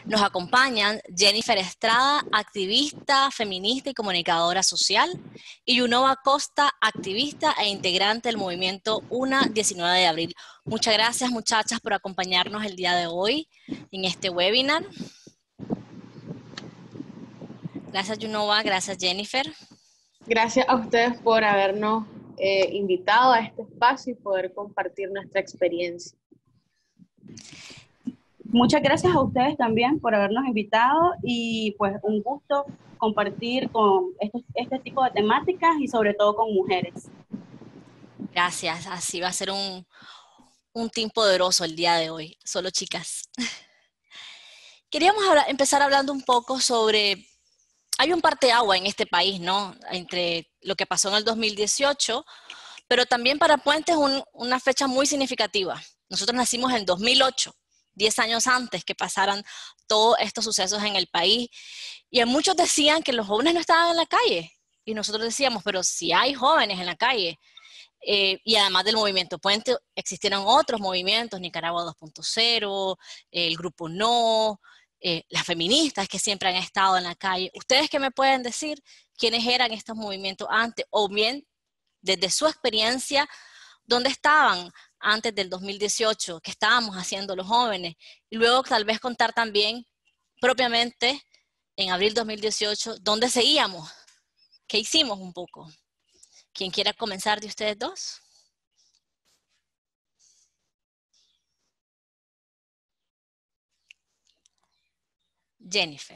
Nos acompañan Jennifer Estrada, activista, feminista y comunicadora social, y Yunova Costa, activista e integrante del movimiento UNA 19 de abril. Muchas gracias, muchachas, por acompañarnos el día de hoy en este webinar. Gracias, Yunova. Gracias, Jennifer. Gracias a ustedes por habernos invitado a este espacio y poder compartir nuestra experiencia. Muchas gracias a ustedes también por habernos invitado y pues un gusto compartir con este tipo de temáticas y sobre todo con mujeres. Gracias, así va a ser un team poderoso el día de hoy, solo chicas. Queríamos empezar hablando un poco sobre, hay un parteaguas en este país, ¿no? Entre lo que pasó en el 2018, pero también para Puente es una fecha muy significativa. Nosotros nacimos en 2008, 10 años antes que pasaran todos estos sucesos en el país, y muchos decían que los jóvenes no estaban en la calle, y nosotros decíamos, pero si hay jóvenes en la calle. Y además del movimiento Puente, existieron otros movimientos, Nicaragua 2.0, el Grupo No, las feministas que siempre han estado en la calle. ¿Ustedes qué me pueden decir quiénes eran estos movimientos antes? O bien, desde su experiencia, ¿dónde estaban antes del 2018? ¿Qué estábamos haciendo los jóvenes? Y luego tal vez contar también, propiamente, en abril 2018, ¿dónde seguíamos? ¿Qué hicimos un poco? ¿Quién quiera comenzar de ustedes dos? Jennifer.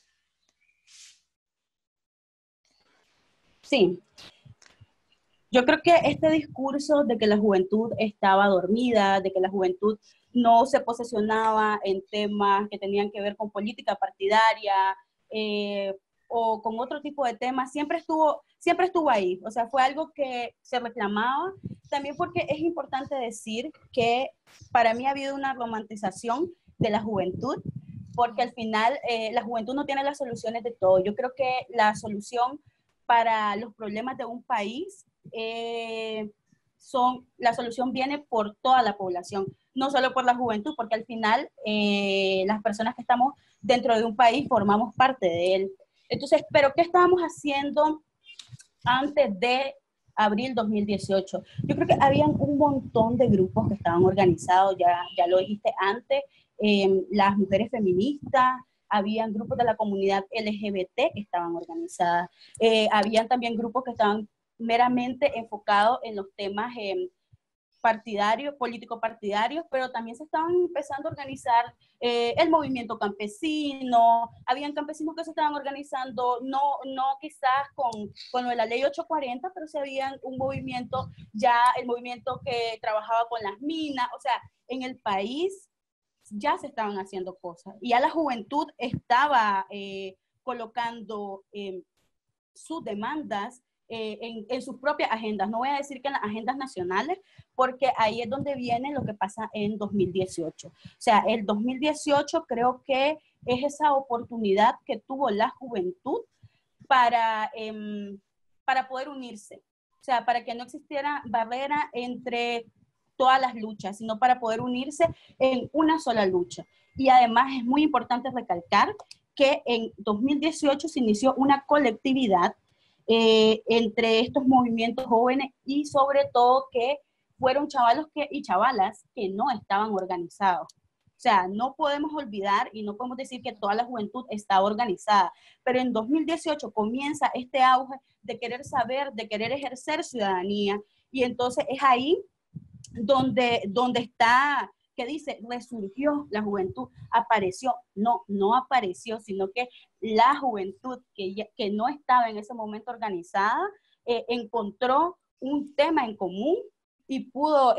Sí. Yo creo que este discurso de que la juventud estaba dormida, de que la juventud no se posesionaba en temas que tenían que ver con política partidaria o con otro tipo de temas, siempre estuvo ahí. O sea, fue algo que se reclamaba. También porque es importante decir que para mí ha habido una romantización de la juventud, porque al final la juventud no tiene las soluciones de todo. Yo creo que la solución para los problemas de un país la solución viene por toda la población, no solo por la juventud, porque al final las personas que estamos dentro de un país formamos parte de él. Entonces, ¿pero qué estábamos haciendo antes de abril 2018? Yo creo que habían un montón de grupos que estaban organizados, ya lo dijiste antes, las mujeres feministas, habían grupos de la comunidad LGBT que estaban organizadas, habían también grupos que estaban meramente enfocados en los temas partidarios, político-partidarios, pero también se estaban empezando a organizar el movimiento campesino, habían campesinos que se estaban organizando, no quizás con lo de la ley 840, pero sí había un movimiento, ya el movimiento que trabajaba con las minas, o sea, en el país ya se estaban haciendo cosas, y ya la juventud estaba colocando sus demandas en sus propias agendas. No voy a decir que en las agendas nacionales, porque ahí es donde viene lo que pasa en 2018. O sea, el 2018 creo que es esa oportunidad que tuvo la juventud para poder unirse. O sea, para que no existiera barrera entre todas las luchas, sino para poder unirse en una sola lucha. Y además es muy importante recalcar que en 2018 se inició una colectividad entre estos movimientos jóvenes y sobre todo que fueron chavalos y chavalas que no estaban organizados. O sea, no podemos olvidar y no podemos decir que toda la juventud está organizada, pero en 2018 comienza este auge de querer saber, de querer ejercer ciudadanía, y entonces es ahí donde está, que dice, resurgió la juventud, apareció, no apareció, sino que la juventud que no estaba en ese momento organizada, encontró un tema en común y pudo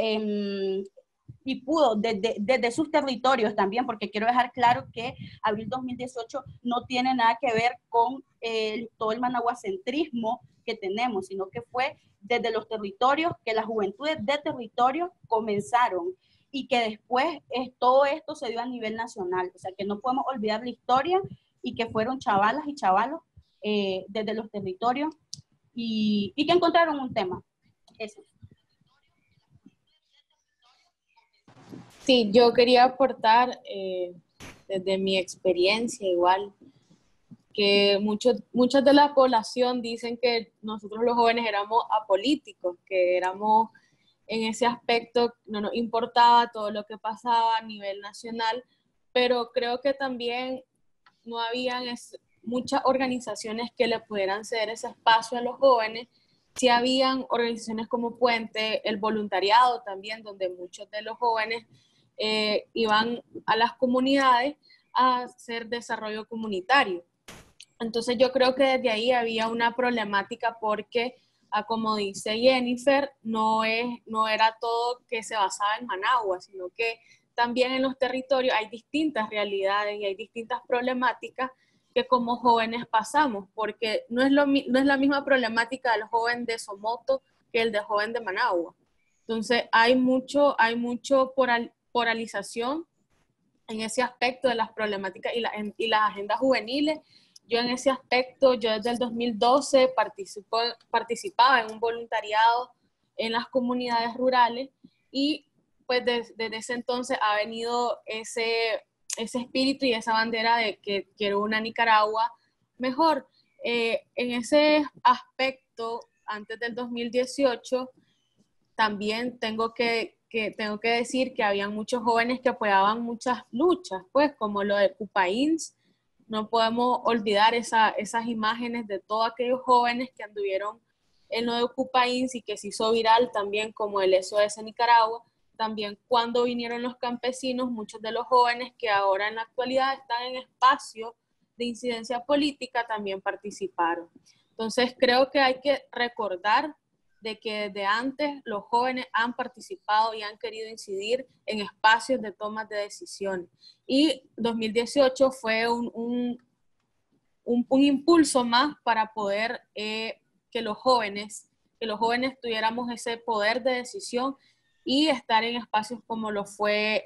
desde sus territorios también, porque quiero dejar claro que abril 2018 no tiene nada que ver con todo el managuacentrismo que tenemos, sino que fue desde los territorios, que las juventudes de territorio comenzaron y que después todo esto se dio a nivel nacional. O sea, que no podemos olvidar la historia y que fueron chavalas y chavalos desde los territorios y que encontraron un tema. Eso. Sí, yo quería aportar desde mi experiencia igual, que muchos de la población dicen que nosotros los jóvenes éramos apolíticos, que éramos en ese aspecto, no nos importaba todo lo que pasaba a nivel nacional, pero creo que también no habían muchas organizaciones que le pudieran ceder ese espacio a los jóvenes. Sí habían organizaciones como Puente, el voluntariado también, donde muchos de los jóvenes iban a las comunidades a hacer desarrollo comunitario. Entonces yo creo que desde ahí había una problemática porque, como dice Jennifer, no era todo que se basaba en Managua, sino que también en los territorios hay distintas realidades y hay distintas problemáticas que como jóvenes pasamos, porque no es la misma problemática del joven de Somoto que el del joven de Managua. Entonces hay mucho polarización en ese aspecto de las problemáticas y las agendas juveniles. Yo en ese aspecto, yo desde el 2012 participaba en un voluntariado en las comunidades rurales y pues desde ese entonces ha venido ese espíritu y esa bandera de que quiero una Nicaragua mejor. En ese aspecto, antes del 2018, también tengo que decir que había muchos jóvenes que apoyaban muchas luchas, pues como lo de Cupains. No podemos olvidar esas imágenes de todos aquellos jóvenes que anduvieron en lo de Cupains y que se hizo viral también como el SOS Nicaragua. También cuando vinieron los campesinos, muchos de los jóvenes que ahora en la actualidad están en espacios de incidencia política también participaron. Entonces creo que hay que recordar de que desde antes los jóvenes han participado y han querido incidir en espacios de tomas de decisiones. Y 2018 fue un impulso más para poder que los jóvenes tuviéramos ese poder de decisión y estar en espacios como lo fue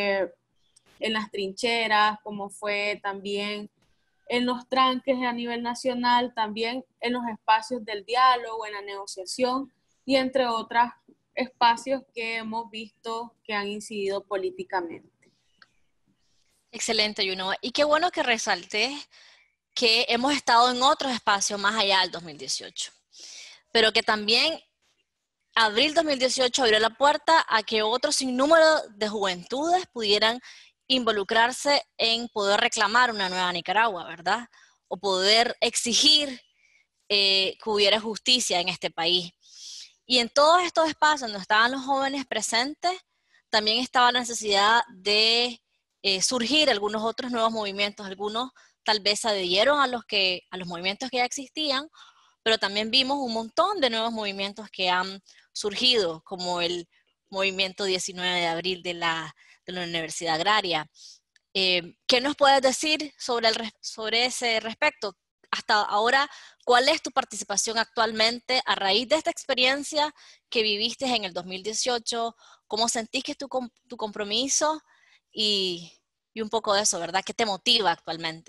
en las trincheras, como fue también en los tranques a nivel nacional, también en los espacios del diálogo, en la negociación y entre otros espacios que hemos visto que han incidido políticamente. Excelente, Juno. Y qué bueno que resaltes que hemos estado en otros espacios más allá del 2018, pero que también abril 2018 abrió la puerta a que otro sinnúmero de juventudes pudieran involucrarse en poder reclamar una nueva Nicaragua, ¿verdad? O poder exigir que hubiera justicia en este país. Y en todos estos espacios donde estaban los jóvenes presentes, también estaba la necesidad de surgir algunos otros nuevos movimientos. Algunos tal vez se adhirieron a los movimientos que ya existían, pero también vimos un montón de nuevos movimientos que han surgido, como el movimiento 19 de abril de la Universidad Agraria. ¿Qué nos puedes decir sobre ese respecto? Hasta ahora, ¿cuál es tu participación actualmente a raíz de esta experiencia que viviste en el 2018? ¿Cómo sentís que es tu compromiso? Y un poco de eso, ¿verdad? ¿Qué te motiva actualmente?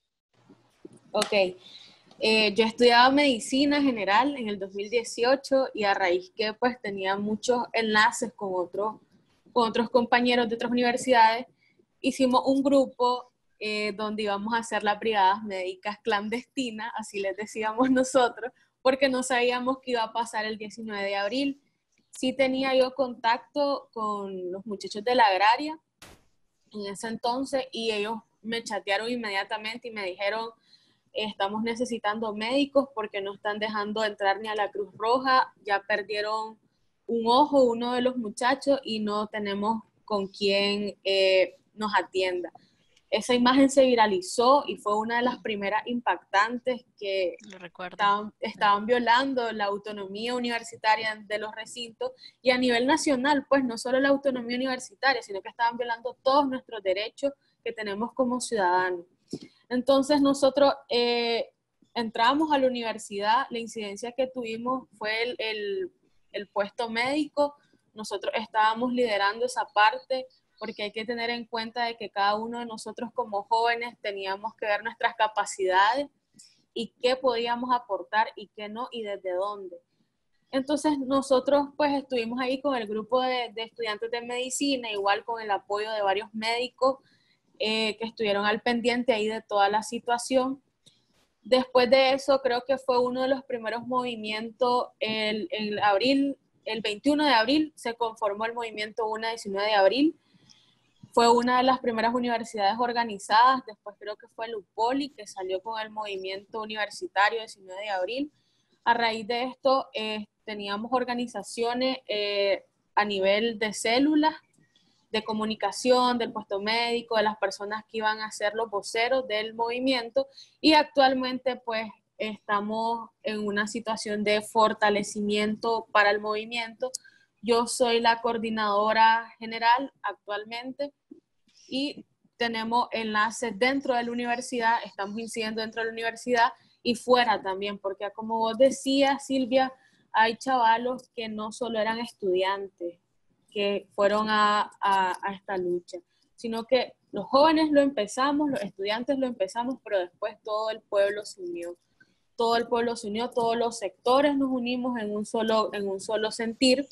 Ok. Yo estudiaba medicina general en el 2018 y a raíz que pues tenía muchos enlaces con otros compañeros de otras universidades, hicimos un grupo donde íbamos a hacer las brigadas médicas clandestinas, así les decíamos nosotros, porque no sabíamos qué iba a pasar el 19 de abril. Sí tenía yo contacto con los muchachos de la agraria en ese entonces y ellos me chatearon inmediatamente y me dijeron: estamos necesitando médicos porque no están dejando entrar ni a la Cruz Roja, ya perdieron un ojo uno de los muchachos y no tenemos con quién nos atienda. Esa imagen se viralizó y fue una de las primeras impactantes que estaban violando la autonomía universitaria de los recintos y a nivel nacional, pues no solo la autonomía universitaria, sino que estaban violando todos nuestros derechos que tenemos como ciudadanos. Entonces nosotros entramos a la universidad, la incidencia que tuvimos fue el puesto médico, nosotros estábamos liderando esa parte porque hay que tener en cuenta de que cada uno de nosotros como jóvenes teníamos que ver nuestras capacidades y qué podíamos aportar y qué no y desde dónde. Entonces nosotros pues estuvimos ahí con el grupo de estudiantes de medicina, igual con el apoyo de varios médicos que estuvieron al pendiente ahí de toda la situación. Después de eso, creo que fue uno de los primeros movimientos, el 21 de abril se conformó el movimiento UNA 19 de abril. Fue una de las primeras universidades organizadas, después creo que fue el UPOLI, que salió con el movimiento universitario 19 de abril. A raíz de esto, teníamos organizaciones a nivel de células, de comunicación, del puesto médico, de las personas que iban a ser los voceros del movimiento, y actualmente pues estamos en una situación de fortalecimiento para el movimiento. Yo soy la coordinadora general actualmente y tenemos enlaces dentro de la universidad, estamos incidiendo dentro de la universidad y fuera también, porque como vos decías, Silvia, hay chavalos que no solo eran estudiantes, que fueron a esta lucha, sino que los jóvenes lo empezamos, los estudiantes lo empezamos, pero después todo el pueblo se unió. Todo el pueblo se unió, todos los sectores nos unimos en un solo sentir.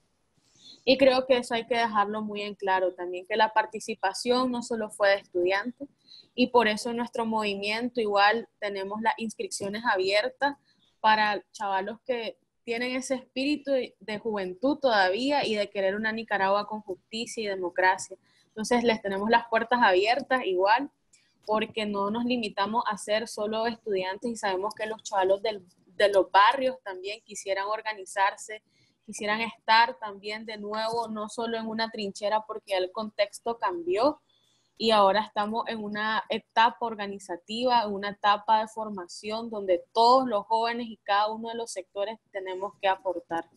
Y creo que eso hay que dejarlo muy en claro también, que la participación no solo fue de estudiantes, y por eso en nuestro movimiento igual tenemos las inscripciones abiertas para chavalos que tienen ese espíritu de juventud todavía y de querer una Nicaragua con justicia y democracia. Entonces les tenemos las puertas abiertas igual, porque no nos limitamos a ser solo estudiantes, y sabemos que los chavalos de los barrios también quisieran organizarse, quisieran estar también de nuevo, no solo en una trinchera, porque el contexto cambió y ahora estamos en una etapa organizativa, en una etapa de formación donde todos los jóvenes y cada uno de los sectores tenemos que aportar.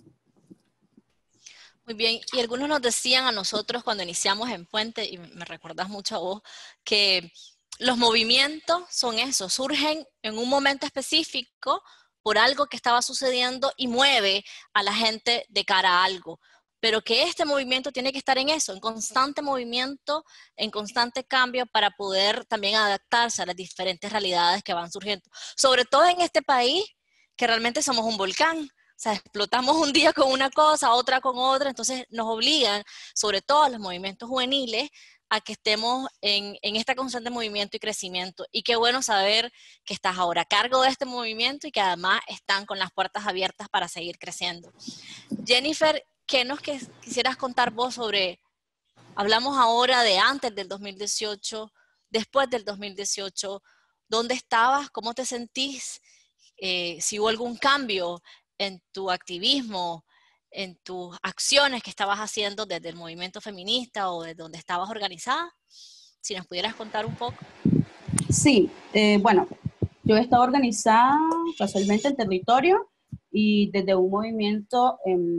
Muy bien, y algunos nos decían a nosotros cuando iniciamos en Puente, y me recuerdas mucho a vos, que los movimientos son eso, surgen en un momento específico por algo que estaba sucediendo y mueve a la gente de cara a algo, pero que este movimiento tiene que estar en eso, en constante movimiento, en constante cambio para poder también adaptarse a las diferentes realidades que van surgiendo, sobre todo en este país que realmente somos un volcán. O sea, explotamos un día con una cosa, otra con otra, entonces nos obligan, sobre todo a los movimientos juveniles, a que estemos en este constante movimiento y crecimiento. Y qué bueno saber que estás ahora a cargo de este movimiento y que además están con las puertas abiertas para seguir creciendo. Jennifer, ¿qué nos quisieras contar vos sobre, hablamos ahora de antes del 2018, después del 2018, ¿dónde estabas? ¿Cómo te sentís? Si hubo algún cambio en tu activismo, en tus acciones que estabas haciendo desde el movimiento feminista o desde donde estabas organizada, si nos pudieras contar un poco. Sí, bueno, yo he estado organizada casualmente en territorio y desde un movimiento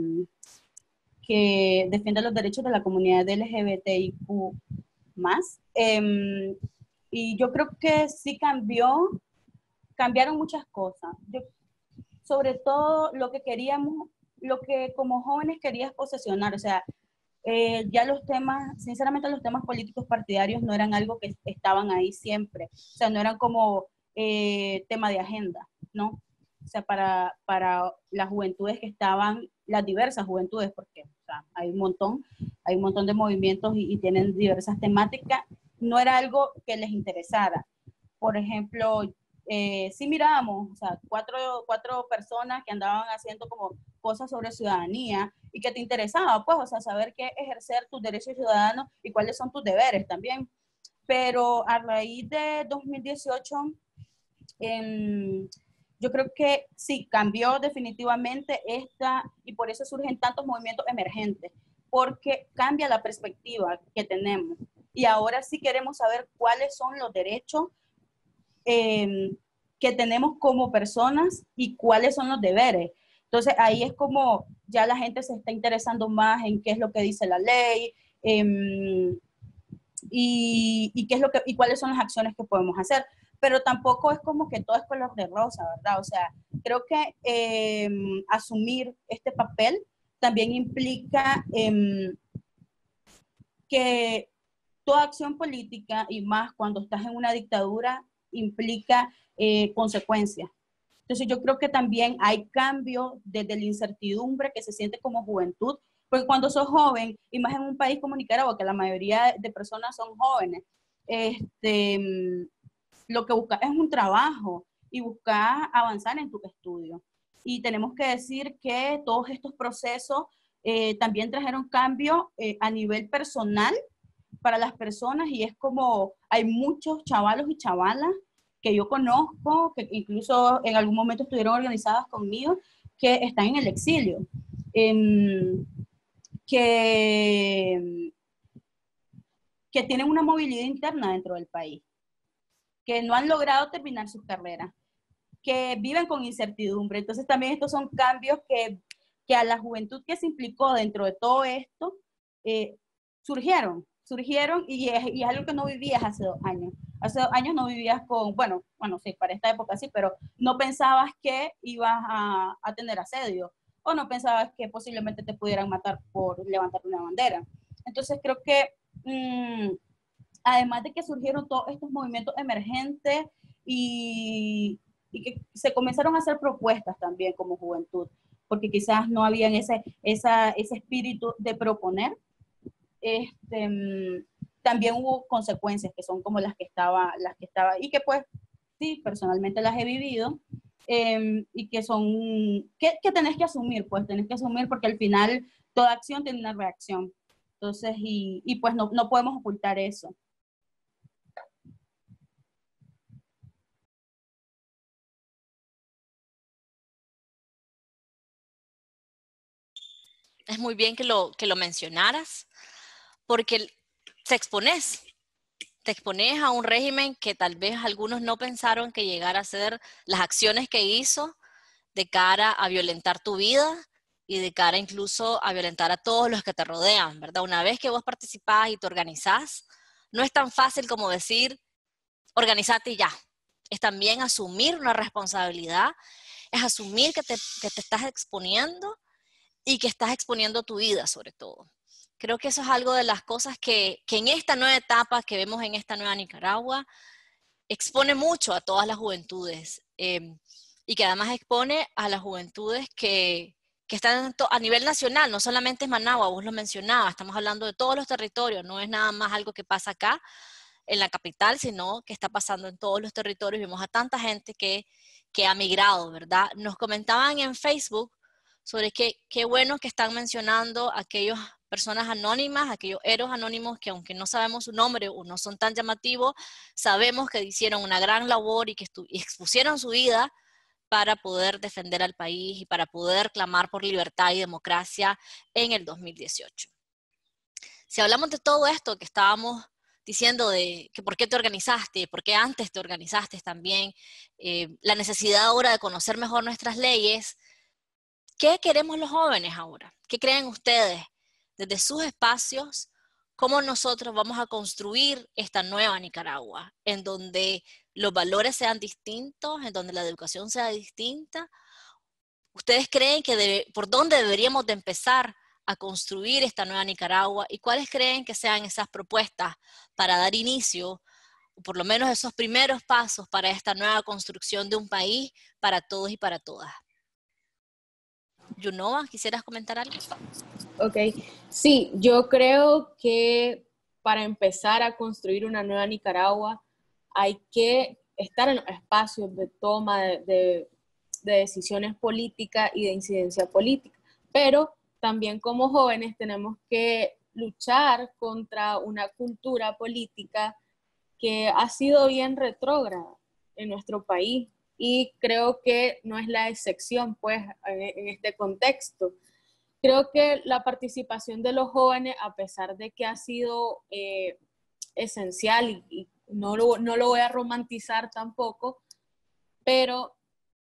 que defiende los derechos de la comunidad LGBTIQ+. Y yo creo que sí cambiaron muchas cosas. Sobre todo lo que queríamos, lo que como jóvenes querías posesionar, o sea, ya los temas, sinceramente los temas políticos partidarios no eran algo que estaban ahí siempre, o sea, no eran como tema de agenda, ¿no? O sea, para las juventudes que estaban, las diversas juventudes, porque o sea, hay un montón de movimientos y tienen diversas temáticas, no era algo que les interesara. Por ejemplo, sí mirábamos, o sea, cuatro personas que andaban haciendo como cosas sobre ciudadanía y que te interesaba, pues, o sea, saber qué ejercer tus derechos ciudadanos y cuáles son tus deberes también. Pero a raíz de 2018, yo creo que sí, cambió definitivamente y por eso surgen tantos movimientos emergentes, porque cambia la perspectiva que tenemos. Y ahora sí queremos saber cuáles son los derechos que tenemos como personas y cuáles son los deberes. Entonces ahí es como ya la gente se está interesando más en qué es lo que dice la ley y qué es y cuáles son las acciones que podemos hacer. Pero tampoco es como que todo es color de rosa, ¿verdad? O sea, creo que asumir este papel también implica que toda acción política, y más cuando estás en una dictadura, implica consecuencias. Entonces yo creo que también hay cambio desde la incertidumbre que se siente como juventud, porque cuando sos joven, y más en un país como Nicaragua, que la mayoría de personas son jóvenes, lo que buscas es un trabajo y buscas avanzar en tu estudio. Y tenemos que decir que todos estos procesos también trajeron cambio a nivel personal para las personas, y es como hay muchos chavalos y chavalas que yo conozco, que incluso en algún momento estuvieron organizadas conmigo, que están en el exilio, que tienen una movilidad interna dentro del país, que no han logrado terminar sus carreras, que viven con incertidumbre. Entonces también estos son cambios que a la juventud que se implicó dentro de todo esto, surgieron y es algo que no vivías hace 2 años. Hace 2 años no vivías con, bueno, sí, para esta época sí, pero no pensabas que ibas a tener asedio, o no pensabas que posiblemente te pudieran matar por levantar una bandera. Entonces creo que además de que surgieron todos estos movimientos emergentes y que se comenzaron a hacer propuestas también como juventud, porque quizás no habían ese espíritu de proponer, también hubo consecuencias que son como las que estaba, y que pues sí, personalmente las he vivido, y que son, que tenés que asumir, pues tenés que asumir, porque al final toda acción tiene una reacción. Entonces, y pues no podemos ocultar eso. Es muy bien que lo mencionaras, porque te expones a un régimen que tal vez algunos no pensaron que llegara a hacer las acciones que hizo de cara a violentar tu vida y de cara incluso a violentar a todos los que te rodean, ¿verdad? Una vez que vos participás y te organizás, no es tan fácil como decir, organizate y ya. Es también asumir una responsabilidad, es asumir que te estás exponiendo y que estás exponiendo tu vida sobre todo. Creo que eso es algo de las cosas que en esta nueva etapa que vemos en esta nueva Nicaragua expone mucho a todas las juventudes, y que además expone a las juventudes que están a nivel nacional, no solamente es Managua, vos lo mencionabas, estamos hablando de todos los territorios, no es nada más algo que pasa acá en la capital, sino que está pasando en todos los territorios. Vemos a tanta gente que ha migrado, ¿verdad? Nos comentaban en Facebook sobre qué bueno que están mencionando aquellas personas anónimas, aquellos héroes anónimos que aunque no sabemos su nombre o no son tan llamativos, sabemos que hicieron una gran labor y que expusieron su vida para poder defender al país y para poder clamar por libertad y democracia en el 2018. Si hablamos de todo esto que estábamos diciendo de que por qué te organizaste, por qué antes te organizaste también, la necesidad ahora de conocer mejor nuestras leyes, ¿qué queremos los jóvenes ahora? ¿Qué creen ustedes desde sus espacios? ¿Cómo nosotros vamos a construir esta nueva Nicaragua, en donde los valores sean distintos, en donde la educación sea distinta? ¿Ustedes creen que por dónde deberíamos de empezar a construir esta nueva Nicaragua y cuáles creen que sean esas propuestas para dar inicio, o por lo menos esos primeros pasos para esta nueva construcción de un país para todos y para todas? Yunova, ¿quisieras comentar algo? Ok, sí, yo creo que para empezar a construir una nueva Nicaragua hay que estar en los espacios de toma de decisiones políticas y de incidencia política, pero también como jóvenes tenemos que luchar contra una cultura política que ha sido bien retrógrada en nuestro país, y creo que no es la excepción pues en este contexto. Creo que la participación de los jóvenes, a pesar de que ha sido esencial, y no lo voy a romantizar tampoco, pero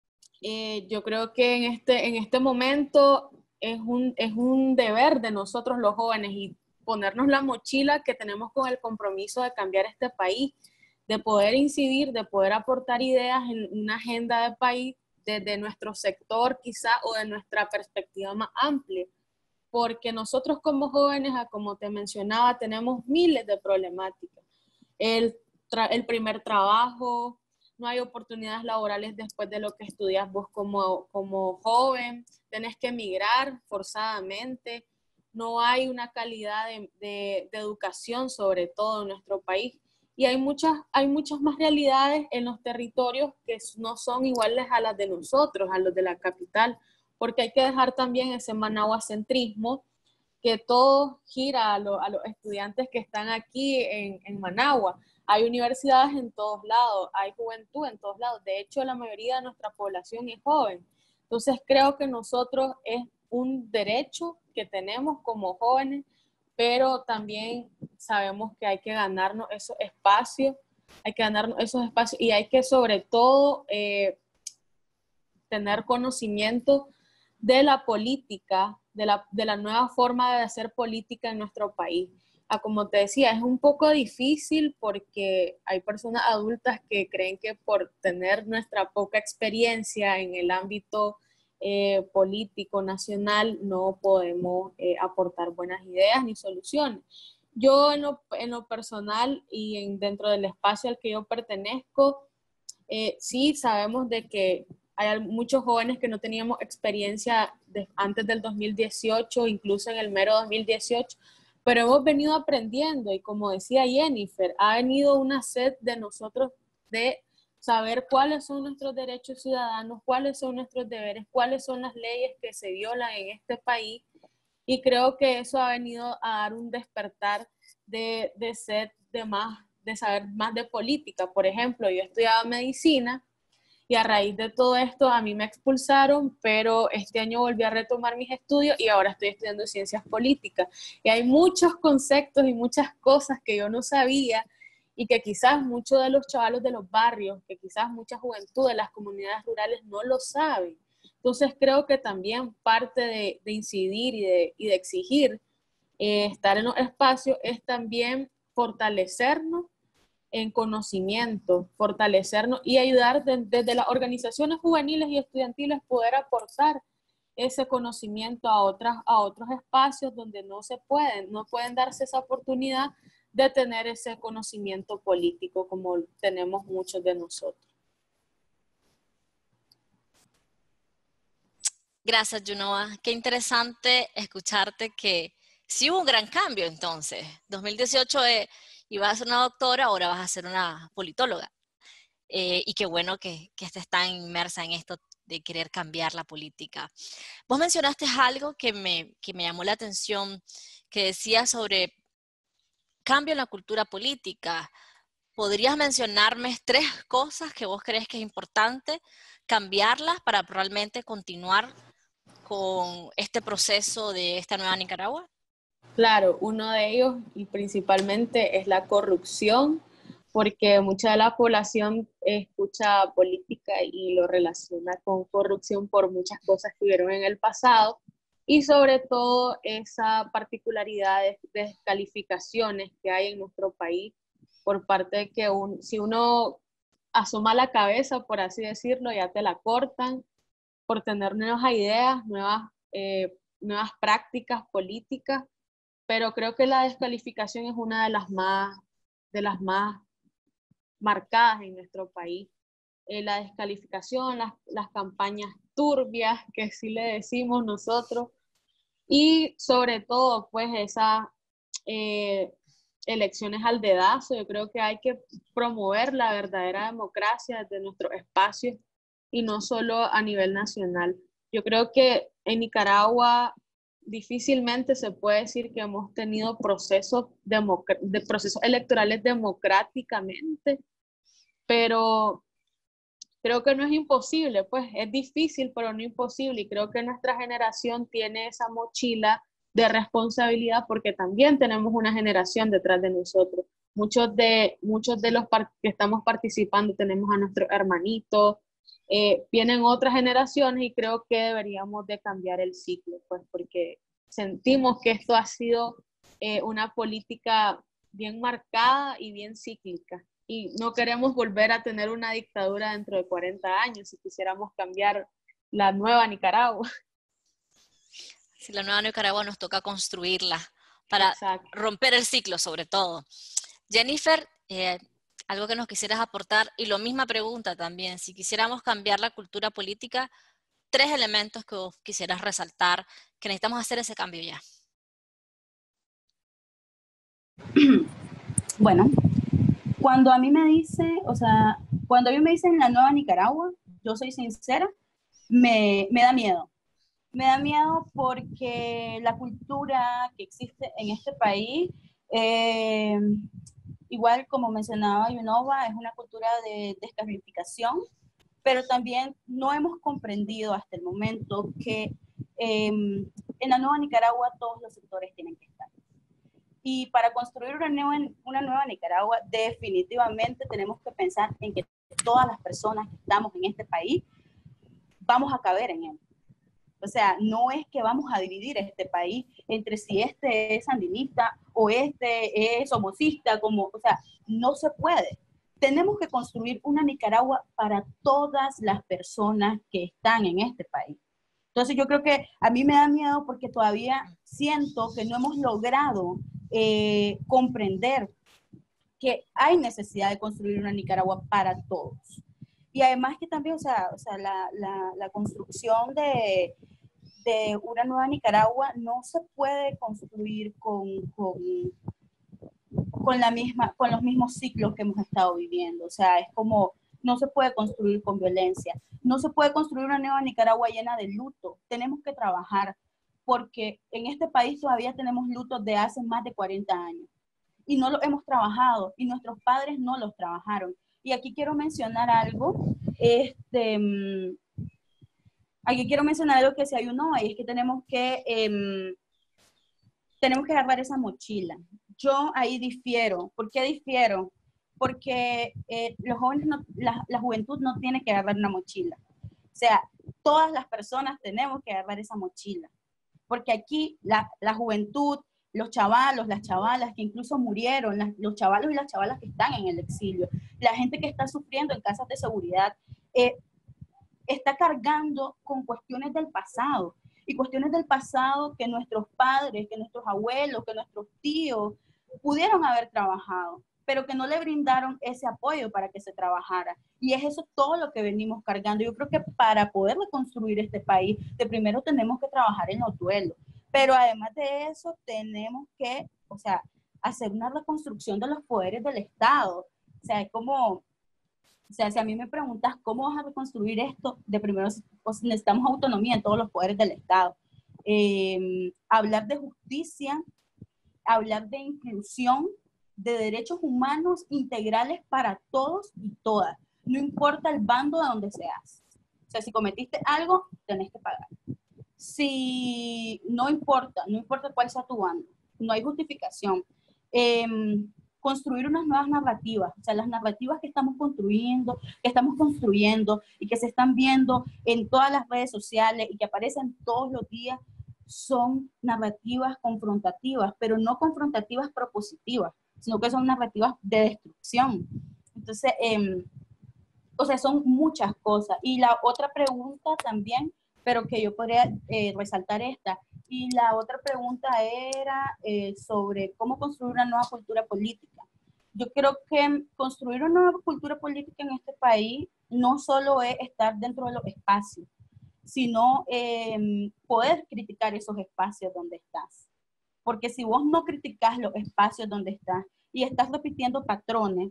yo creo que en este momento es un deber de nosotros los jóvenes, y ponernos la mochila que tenemos con el compromiso de cambiar este país, de poder incidir, de poder aportar ideas en una agenda de país desde nuestro sector quizá, o de nuestra perspectiva más amplia. Porque nosotros como jóvenes, como te mencionaba, tenemos miles de problemáticas. El primer trabajo, no hay oportunidades laborales después de lo que estudias vos como joven, tenés que emigrar forzadamente, no hay una calidad de educación, sobre todo en nuestro país. y hay muchas más realidades en los territorios que no son iguales a las de nosotros, a los de la capital, porque hay que dejar también ese managuacentrismo, que todo gira a los estudiantes que están aquí en Managua. Hay universidades en todos lados, hay juventud en todos lados. De hecho, la mayoría de nuestra población es joven. Entonces, creo que nosotros es un derecho que tenemos como jóvenes, pero también sabemos que hay que ganarnos esos espacios, y hay que sobre todo tener conocimiento de la política, de la nueva forma de hacer política en nuestro país. Como te decía, es un poco difícil porque hay personas adultas que creen que por tener nuestra poca experiencia en el ámbito político nacional no podemos aportar buenas ideas ni soluciones. Yo en lo personal y dentro del espacio al que yo pertenezco, sí sabemos de que hay muchos jóvenes que no teníamos experiencia antes del 2018, incluso en el mero 2018, pero hemos venido aprendiendo y como decía Jennifer, ha venido una sed de nosotros de saber cuáles son nuestros derechos ciudadanos, cuáles son nuestros deberes, cuáles son las leyes que se violan en este país, y creo que eso ha venido a dar un despertar de sed de saber más de política. Por ejemplo, yo estudiaba medicina y a raíz de todo esto a mí me expulsaron, pero este año volví a retomar mis estudios y ahora estoy estudiando ciencias políticas. Y hay muchos conceptos y muchas cosas que yo no sabía y que quizás muchos de los chavalos de los barrios, que quizás mucha juventud de las comunidades rurales no lo saben. Entonces creo que también parte de incidir y de exigir estar en los espacios es también fortalecernos en conocimiento, fortalecernos y ayudar desde las organizaciones juveniles y estudiantiles poder aportar ese conocimiento a otros espacios donde no pueden darse esa oportunidad de tener ese conocimiento político como tenemos muchos de nosotros. Gracias, Junoa. Qué interesante escucharte que sí hubo un gran cambio entonces. 2018 ibas a ser una doctora, ahora vas a ser una politóloga. Y qué bueno que estés tan inmersa en esto de querer cambiar la política. Vos mencionaste algo que me llamó la atención, que decía sobre cambio en la cultura política. ¿Podrías mencionarme 3 cosas que vos crees que es importante cambiarlas para realmente continuar con este proceso de esta nueva Nicaragua? Claro, uno de ellos y principalmente es la corrupción, porque mucha de la población escucha política y lo relaciona con corrupción por muchas cosas que vieron en el pasado, y sobre todo esa particularidad de descalificaciones que hay en nuestro país por parte de que si uno asoma la cabeza, por así decirlo, ya te la cortan por tener nuevas ideas, nuevas prácticas políticas, pero creo que la descalificación es una de las más marcadas en nuestro país. La descalificación, las campañas turbias, que sí le decimos nosotros, y sobre todo, pues, esas elecciones al dedazo. Yo creo que hay que promover la verdadera democracia desde nuestros espacios y no solo a nivel nacional. Yo creo que en Nicaragua difícilmente se puede decir que hemos tenido procesos electorales democráticamente, pero creo que no es imposible, pues es difícil, pero no imposible, y creo que nuestra generación tiene esa mochila de responsabilidad porque también tenemos una generación detrás de nosotros. Muchos de los que estamos participando tenemos a nuestros hermanitos, vienen otras generaciones y creo que deberíamos de cambiar el ciclo, pues porque sentimos que esto ha sido una política bien marcada y bien cíclica. Y no queremos volver a tener una dictadura dentro de 40 años si quisiéramos cambiar la nueva Nicaragua. Si la nueva Nicaragua nos toca construirla para Exacto. romper el ciclo sobre todo. Jennifer, algo que nos quisieras aportar, y lo misma pregunta también, si quisiéramos cambiar la cultura política, 3 elementos que vos quisieras resaltar, que necesitamos hacer ese cambio ya. Bueno, Cuando a mí me dice, o sea, cuando a mí me dicen la nueva Nicaragua, yo soy sincera, me da miedo. Me da miedo porque la cultura que existe en este país, eh, igual como mencionaba Yunova, es una cultura de descalificación, pero también no hemos comprendido hasta el momento que en la nueva Nicaragua todos los sectores tienen que estar. Y para construir una nueva Nicaragua, definitivamente tenemos que pensar en que todas las personas que estamos en este país vamos a caber en él. O sea, no es que vamos a dividir este país entre si este es sandinista o este es homocista, o sea, no se puede. Tenemos que construir una Nicaragua para todas las personas que están en este país. Entonces yo creo que a mí me da miedo porque todavía siento que no hemos logrado comprender que hay necesidad de construir una Nicaragua para todos. Y además que también, la construcción de una nueva Nicaragua no se puede construir con los mismos ciclos que hemos estado viviendo. O sea, es como, no se puede construir con violencia. No se puede construir una nueva Nicaragua llena de luto. Tenemos que trabajar porque en este país todavía tenemos lutos de hace más de 40 años y no lo hemos trabajado y nuestros padres no los trabajaron. Y aquí quiero mencionar algo, aquí quiero mencionar algo que se ayunó, y es que tenemos que agarrar esa mochila. Yo ahí difiero. ¿Por qué difiero? Porque los jóvenes, la juventud no tiene que agarrar una mochila. O sea, todas las personas tenemos que agarrar esa mochila. Porque aquí la juventud, los chavalos, las chavalas que incluso murieron, los chavalos y las chavalas que están en el exilio, la gente que está sufriendo en casas de seguridad, está cargando con cuestiones del pasado. Y cuestiones del pasado que nuestros padres, que nuestros abuelos, que nuestros tíos pudieron haber trabajado, pero que no le brindaron ese apoyo para que se trabajara. Y es eso todo lo que venimos cargando. Yo creo que para poder reconstruir este país, de primero tenemos que trabajar en los duelos. Pero además de eso, tenemos que, hacer una reconstrucción de los poderes del Estado. O sea, es como, si a mí me preguntas cómo vas a reconstruir esto, de primero necesitamos autonomía en todos los poderes del Estado. Hablar de justicia, hablar de inclusión, de derechos humanos integrales para todos y todas. No importa el bando de donde seas. O sea, si cometiste algo, tenés que pagar. Si no importa cuál sea tu bando, no hay justificación. Construir unas nuevas narrativas, o sea, las narrativas que estamos construyendo y que se están viendo en todas las redes sociales y que aparecen todos los días, son narrativas confrontativas, pero no confrontativas propositivas, sino que son narrativas de destrucción. Entonces, son muchas cosas. Y la otra pregunta también, pero que yo podría resaltar esta, y la otra pregunta era sobre cómo construir una nueva cultura política. Yo creo que construir una nueva cultura política en este país no solo es estar dentro de los espacios, sino poder criticar esos espacios donde estás. Porque si vos no criticas los espacios donde estás y estás repitiendo patrones,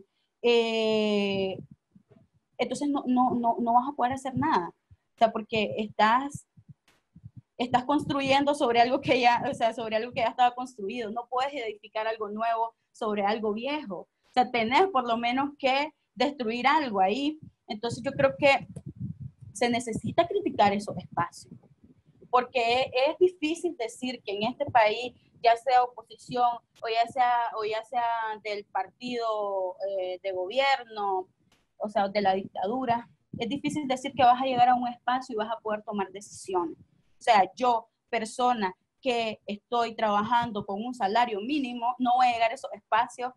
entonces no vas a poder hacer nada. O sea, porque estás construyendo sobre algo que ya, sobre algo que ya estaba construido. No puedes edificar algo nuevo sobre algo viejo. O sea, tenés por lo menos que destruir algo ahí. Entonces yo creo que se necesita criticar esos espacios. Porque es difícil decir que en este país, ya sea oposición o ya sea del partido de gobierno, o sea, de la dictadura, es difícil decir que vas a llegar a un espacio y vas a poder tomar decisiones. O sea, yo, persona que estoy trabajando con un salario mínimo, no voy a llegar a esos espacios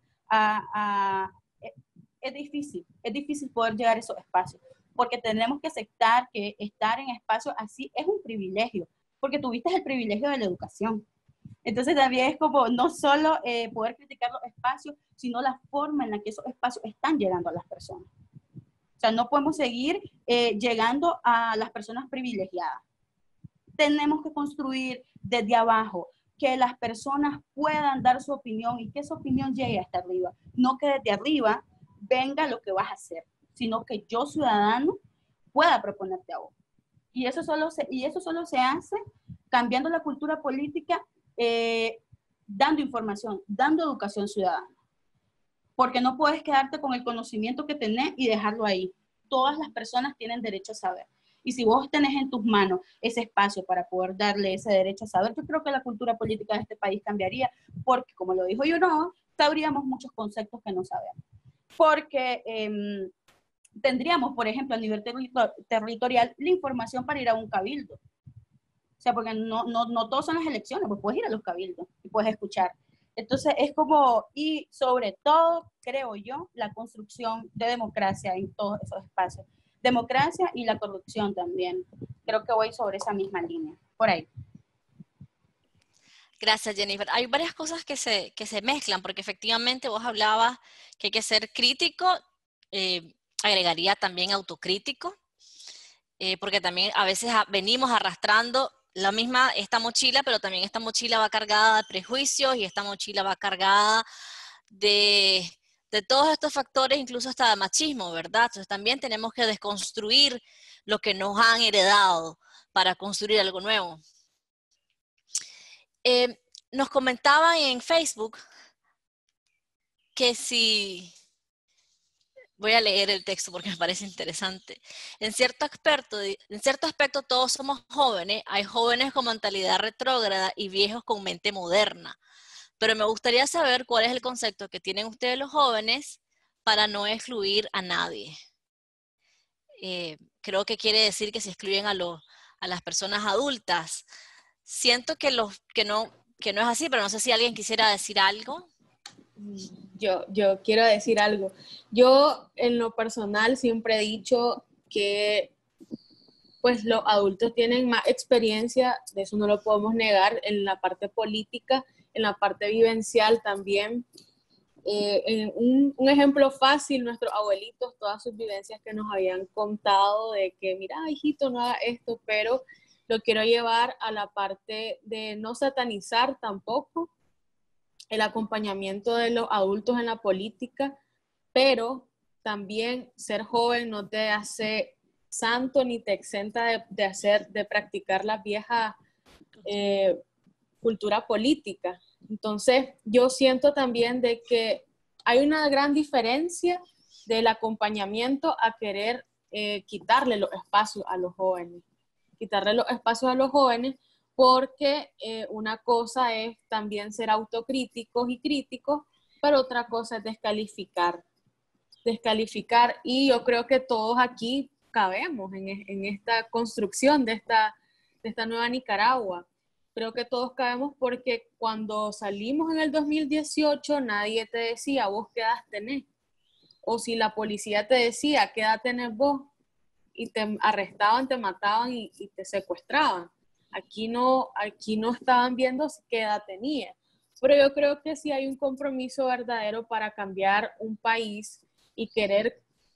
es difícil poder llegar a esos espacios, porque tenemos que aceptar que estar en espacios así es un privilegio, porque tuviste el privilegio de la educación. Entonces también es como no solo poder criticar los espacios, sino la forma en la que esos espacios están llegando a las personas. O sea, no podemos seguir llegando a las personas privilegiadas. Tenemos que construir desde abajo, que las personas puedan dar su opinión y que esa opinión llegue hasta arriba. No que desde arriba venga lo que vas a hacer, sino que yo, ciudadano, pueda proponerte a vos. Y eso solo se hace cambiando la cultura política, dando información, dando educación ciudadana. Porque no puedes quedarte con el conocimiento que tenés y dejarlo ahí. Todas las personas tienen derecho a saber. Y si vos tenés en tus manos ese espacio para poder darle ese derecho a saber, yo creo que la cultura política de este país cambiaría, porque, como lo dijo no sabríamos muchos conceptos que no sabemos. Porque tendríamos, por ejemplo, a nivel territorial, la información para ir a un cabildo. O sea, porque no todos son las elecciones, pues puedes ir a los cabildos y puedes escuchar. Entonces es como, y sobre todo, creo yo, la construcción de democracia en todos esos espacios. Democracia y la corrupción también. Creo que voy sobre esa misma línea, por ahí. Gracias, Jennifer. Hay varias cosas que se mezclan, porque efectivamente vos hablabas que hay que ser crítico, agregaría también autocrítico, porque también a veces venimos arrastrando esta mochila, pero también esta mochila va cargada de prejuicios y esta mochila va cargada de todos estos factores, incluso hasta de machismo, ¿verdad? Entonces también tenemos que desconstruir lo que nos han heredado para construir algo nuevo. Nos comentaban en Facebook que si... Voy a leer el texto porque me parece interesante. En cierto aspecto todos somos jóvenes. Hay jóvenes con mentalidad retrógrada y viejos con mente moderna. Pero me gustaría saber cuál es el concepto que tienen ustedes los jóvenes para no excluir a nadie. Creo que quiere decir que se excluyen a las personas adultas. Siento que no es así, pero no sé si alguien quisiera decir algo. Yo quiero decir algo. Yo, en lo personal, siempre he dicho que pues los adultos tienen más experiencia, de eso no lo podemos negar, en la parte política, en la parte vivencial también. Un ejemplo fácil, nuestros abuelitos, todas sus vivencias que nos habían contado de que, mira, hijito, no haga esto, pero lo quiero llevar a la parte de no satanizar tampoco el acompañamiento de los adultos en la política, pero también ser joven no te hace santo ni te exenta de practicar la vieja cultura política. Entonces, yo siento también de que hay una gran diferencia del acompañamiento a querer quitarle los espacios a los jóvenes. Quitarle los espacios a los jóvenes porque una cosa es también ser autocríticos y críticos, pero otra cosa es descalificar. Y yo creo que todos aquí cabemos en esta construcción de esta nueva Nicaragua. Creo que todos cabemos porque cuando salimos en el 2018 nadie te decía vos qué edad tenés, o si la policía te decía qué edad tenés vos y te arrestaban, te mataban y te secuestraban. Aquí no estaban viendo qué edad tenía. Pero yo creo que sí hay un compromiso verdadero para cambiar un país y querer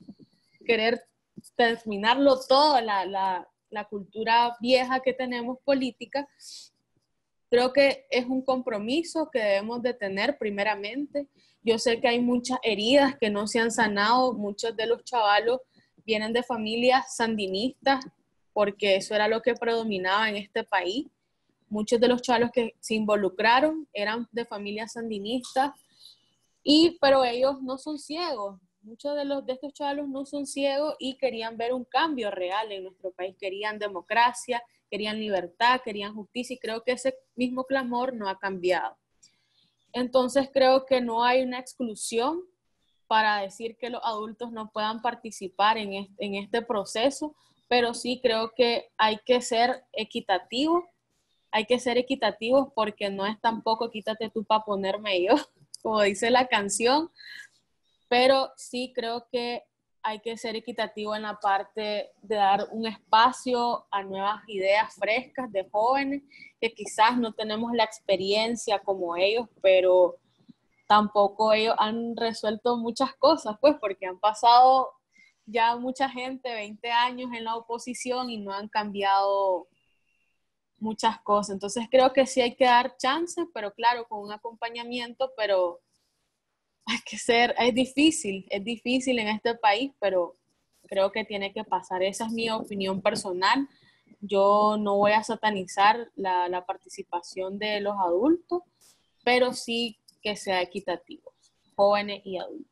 terminarlo todo, la cultura vieja que tenemos política. Creo que es un compromiso que debemos de tener primeramente. Yo sé que hay muchas heridas que no se han sanado. Muchos de los chavalos vienen de familias sandinistas porque eso era lo que predominaba en este país. Muchos de los chavalos que se involucraron eran de familias sandinistas, pero ellos no son ciegos. Muchos de estos chavalos no son ciegos y querían ver un cambio real en nuestro país. Querían democracia, querían libertad, querían justicia, y creo que ese mismo clamor no ha cambiado. Entonces creo que no hay una exclusión para decir que los adultos no puedan participar en este proceso, pero sí creo que hay que ser equitativos. Hay que ser equitativos porque no es tampoco quítate tú para ponerme yo, como dice la canción, pero sí creo que hay que ser equitativo en la parte de dar un espacio a nuevas ideas frescas de jóvenes que quizás no tenemos la experiencia como ellos, pero tampoco ellos han resuelto muchas cosas, pues porque han pasado ya mucha gente 20 años en la oposición y no han cambiado muchas cosas. Entonces creo que sí hay que dar chances, pero claro, con un acompañamiento, pero es difícil en este país, pero creo que tiene que pasar. Esa es mi opinión personal. Yo no voy a satanizar la participación de los adultos, pero sí que sea equitativo, jóvenes y adultos.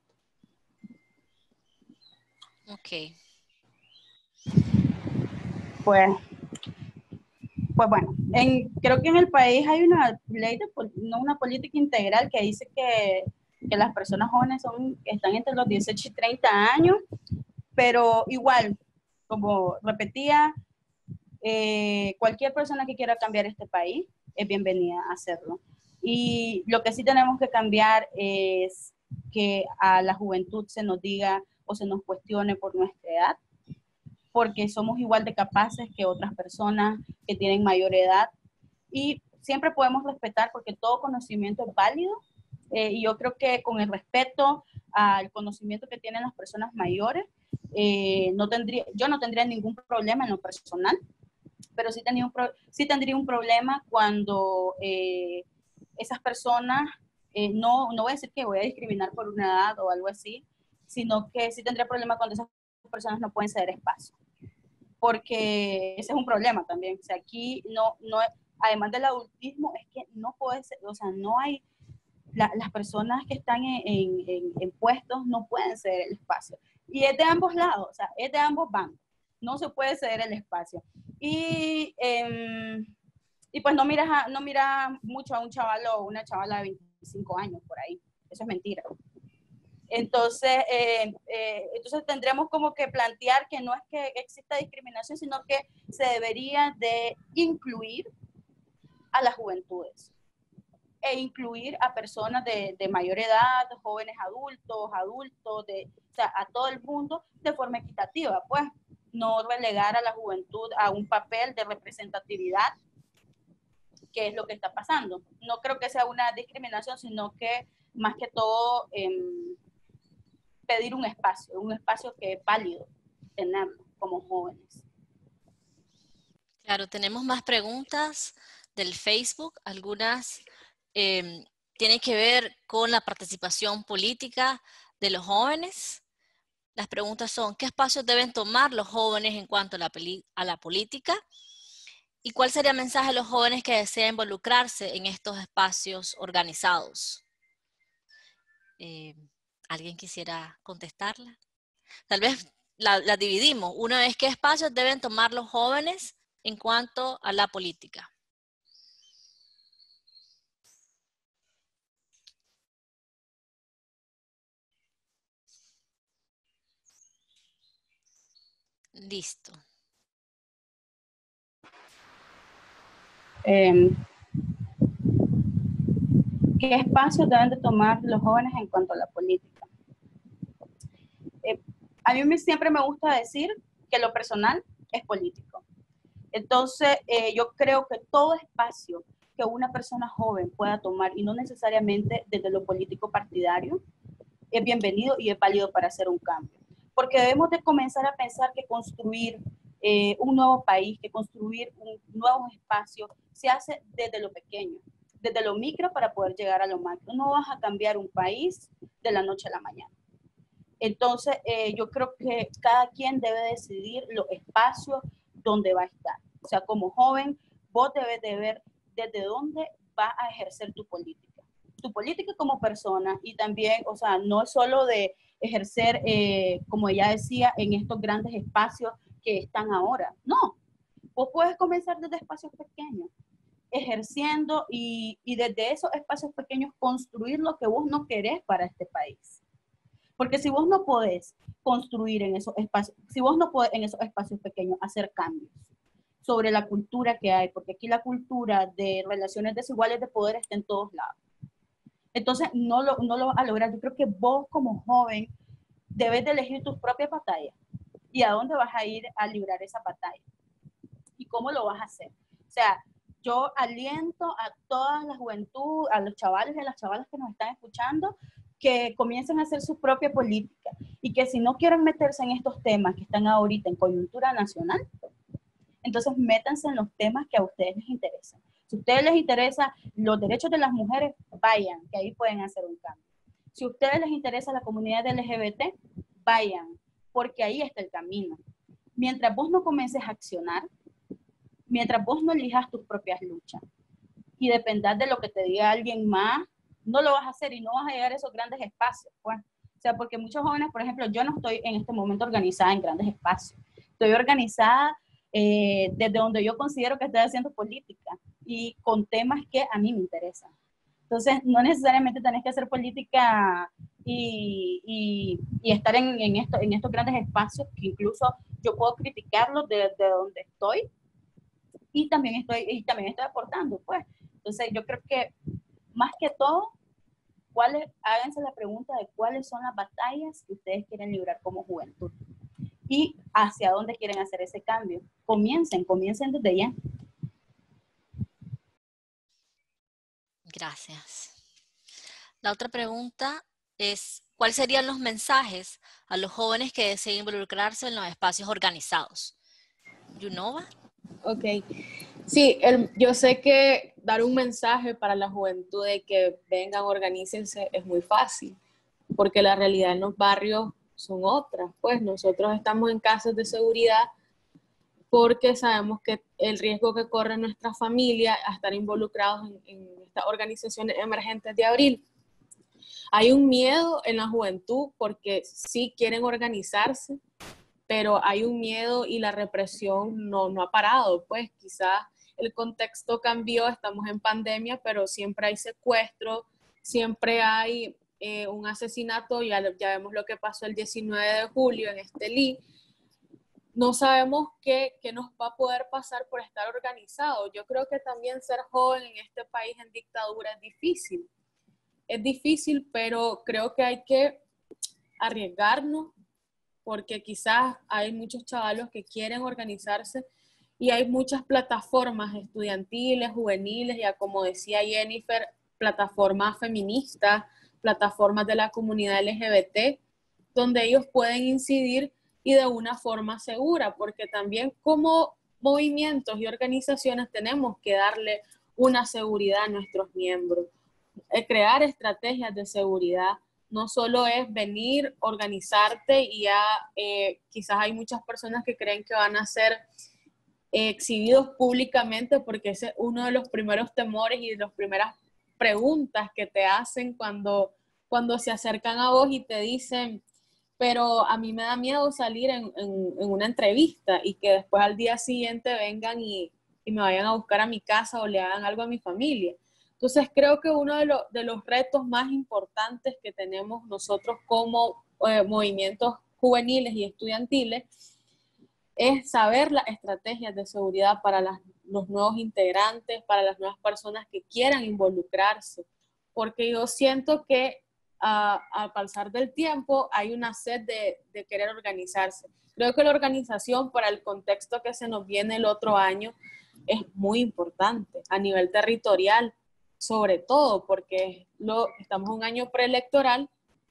Ok. Pues bueno, creo que en el país hay una ley, no una política integral que dice que las personas jóvenes están entre los 18 y 30 años, pero igual, como repetía, cualquier persona que quiera cambiar este país es bienvenida a hacerlo. Y lo que sí tenemos que cambiar es que a la juventud se nos diga o se nos cuestione por nuestra edad, porque somos igual de capaces que otras personas que tienen mayor edad y siempre podemos respetar porque todo conocimiento es válido, y yo creo que con el respeto al conocimiento que tienen las personas mayores, yo no tendría ningún problema en lo personal, pero sí tendría un problema cuando esas personas, no voy a decir que voy a discriminar por una edad o algo así, sino que sí tendría problema cuando esas personas no pueden ceder espacio, porque ese es un problema también. O sea, aquí además del adultismo, es que no puede ser, o sea, no hay, las personas que están en puestos no pueden ceder el espacio. Y es de ambos lados, o sea, es de ambos bandos. No se puede ceder el espacio. Y pues no mira mucho a un chaval o una chavala de 25 años por ahí. Eso es mentira. Entonces tendremos como que plantear que no es que exista discriminación, sino que se debería de incluir a las juventudes e incluir a personas de mayor edad, jóvenes adultos, o sea, a todo el mundo de forma equitativa, pues no relegar a la juventud a un papel de representatividad, que es lo que está pasando. No creo que sea una discriminación, sino que más que todo pedir un espacio que es válido tenerlo como jóvenes. Claro, tenemos más preguntas del Facebook. Algunas tienen que ver con la participación política de los jóvenes. Las preguntas son, ¿qué espacios deben tomar los jóvenes en cuanto a la política? ¿Y cuál sería el mensaje a los jóvenes que desean involucrarse en estos espacios organizados? ¿Alguien quisiera contestarla? Tal vez la dividimos. Una es, ¿qué espacios deben tomar los jóvenes en cuanto a la política? Listo. ¿Qué espacios deben de tomar los jóvenes en cuanto a la política? A mí siempre me gusta decir que lo personal es político. Entonces, yo creo que todo espacio que una persona joven pueda tomar, y no necesariamente desde lo político partidario, es bienvenido y es válido para hacer un cambio. Porque debemos de comenzar a pensar que construir un nuevo país, que construir un nuevo espacio, se hace desde lo pequeño, desde lo micro para poder llegar a lo macro. No vas a cambiar un país de la noche a la mañana. Entonces, yo creo que cada quien debe decidir los espacios donde va a estar. O sea, como joven, vos debes de ver desde dónde vas a ejercer tu política como persona, y también, o sea, no es solo de ejercer, como ella decía, en estos grandes espacios que están ahora. No, vos puedes comenzar desde espacios pequeños, ejerciendo y desde esos espacios pequeños construir lo que vos no querés para este país. Porque si vos no podés construir en esos espacios, si vos no podés en esos espacios pequeños hacer cambios sobre la cultura que hay, porque aquí la cultura de relaciones desiguales de poder está en todos lados. Entonces no lo vas a lograr. Yo creo que vos como joven debes de elegir tus propias batallas y a dónde vas a ir a librar esa batalla y cómo lo vas a hacer. O sea, yo aliento a toda la juventud, a los chavales y a las chavalas que nos están escuchando, que comiencen a hacer su propia política y que si no quieren meterse en estos temas que están ahorita en coyuntura nacional, entonces métanse en los temas que a ustedes les interesan. Si a ustedes les interesan los derechos de las mujeres, vayan, que ahí pueden hacer un cambio. Si a ustedes les interesa la comunidad LGBT, vayan, porque ahí está el camino. Mientras vos no comiences a accionar, mientras vos no elijas tus propias luchas y dependas de lo que te diga alguien más, no lo vas a hacer y no vas a llegar a esos grandes espacios, pues. O sea, porque muchos jóvenes, por ejemplo, yo no estoy en este momento organizada en grandes espacios. Estoy organizada desde donde yo considero que estoy haciendo política y con temas que a mí me interesan. Entonces, no necesariamente tenés que hacer política y estar en estos grandes espacios, que incluso yo puedo criticarlos desde donde estoy y también estoy aportando, pues. Entonces, yo creo que más que todo, háganse la pregunta de cuáles son las batallas que ustedes quieren librar como juventud y hacia dónde quieren hacer ese cambio. Comiencen desde ya. Gracias. La otra pregunta es, ¿cuáles serían los mensajes a los jóvenes que deseen involucrarse en los espacios organizados? ¿Yunova? Ok. Sí, yo sé que dar un mensaje para la juventud de que vengan, organícense, es muy fácil, porque la realidad en los barrios son otras. Pues nosotros estamos en casos de seguridad porque sabemos que el riesgo que corre nuestra familia a estar involucrados en estas organizaciones emergentes de abril. Hay un miedo en la juventud porque sí quieren organizarse, pero hay un miedo y la represión no ha parado. Pues quizás el contexto cambió, estamos en pandemia, pero siempre hay secuestro, siempre hay un asesinato, ya vemos lo que pasó el 19 de julio en Estelí. No sabemos qué nos va a poder pasar por estar organizado. Yo creo que también ser joven en este país en dictadura es difícil. Es difícil, pero creo que hay que arriesgarnos porque quizás hay muchos chavalos que quieren organizarse y hay muchas plataformas estudiantiles, juveniles, ya como decía Jennifer, plataformas feministas, plataformas de la comunidad LGBT, donde ellos pueden incidir y de una forma segura, porque también como movimientos y organizaciones tenemos que darle una seguridad a nuestros miembros, crear estrategias de seguridad. No solo es venir, organizarte y ya quizás hay muchas personas que creen que van a ser exhibidos públicamente porque ese es uno de los primeros temores y de las primeras preguntas que te hacen cuando se acercan a vos y te dicen, pero a mí me da miedo salir en una entrevista y que después al día siguiente vengan y me vayan a buscar a mi casa o le hagan algo a mi familia. Entonces creo que uno de los retos más importantes que tenemos nosotros como movimientos juveniles y estudiantiles es saber las estrategias de seguridad para los nuevos integrantes, para las nuevas personas que quieran involucrarse, porque yo siento que al pasar del tiempo hay una sed de querer organizarse. Creo que la organización para el contexto que se nos viene el otro año es muy importante a nivel territorial, sobre todo porque estamos en un año preelectoral.